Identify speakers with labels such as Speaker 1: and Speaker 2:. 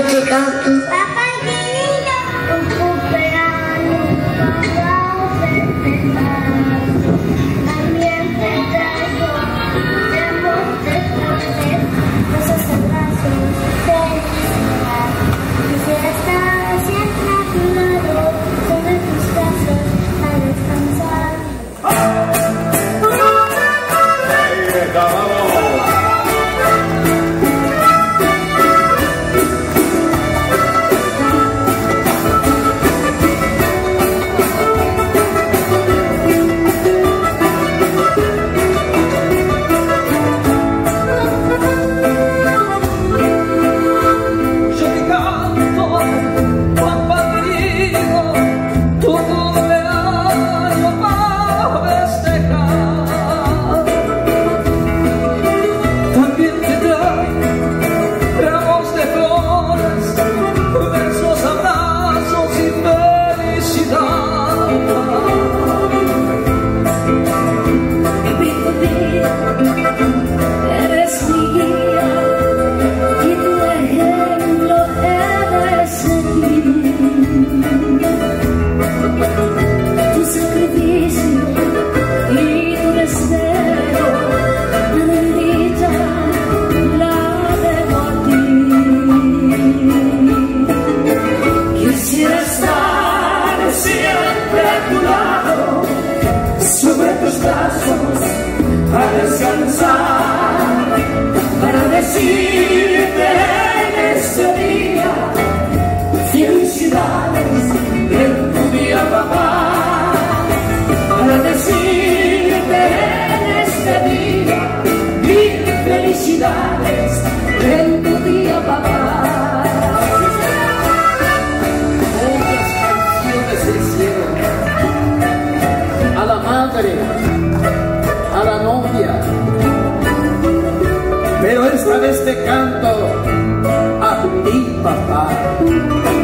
Speaker 1: que canto.
Speaker 2: Papá querido, un cumpleaños para festejar. También te traigo deportes, esos abrazos, felicidad. Quisiera estar siempre a tu lado, sobre tus brazos, a descansar.
Speaker 3: A descansar, para decirte en este día felicidades en tu día, papá. Para decirte en este día mil felicidades en tu día, papá.
Speaker 4: Muchas canciones se hicieron a la madre, a la novia, pero esta vez te canto a ti, papá.